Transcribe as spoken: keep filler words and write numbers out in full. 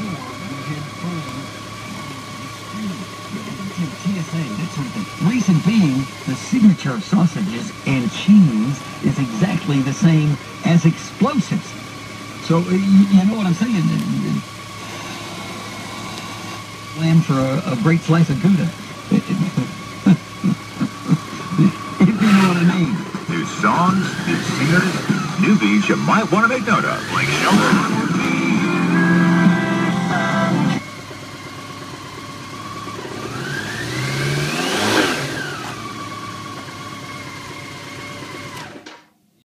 T S A, that sort of thing. Reason being, the signature of sausages and cheese is exactly the same as explosives. So, you, you know what I'm saying? Lamb for a, a great slice of Gouda. If you know what I mean. New songs, new singers, newbies you might want to make note of, like Shelter.